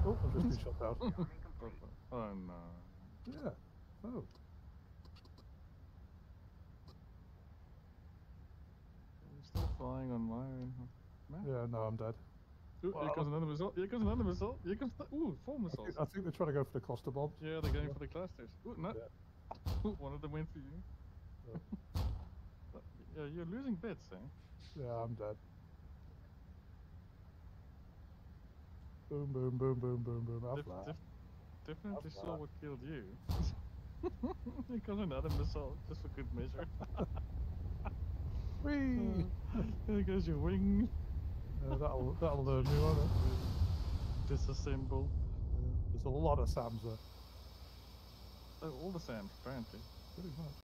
Oh, I've just been shot down. Oh no. Yeah. Oh. I'm still flying on my map. Yeah, no, I'm dead. Ooh, Well, here comes another missile. Here comes another missile. Here comes the... Ooh, 4 missiles. I think they're trying to go for the cluster bomb. Yeah, they're going for the clusters. Ooh, no. Yeah. Ooh, one of them went for you. Oh. Yeah, you're losing bits, eh? Yeah, I'm dead. Boom, boom, boom, boom, boom, boom. Definitely saw what killed you. Here comes another missile, just for good measure. Whee! There goes your wing. That'll learn me, won't it? Disassemble. There's a lot of Sams there. Oh, all the Sams, apparently. Pretty much.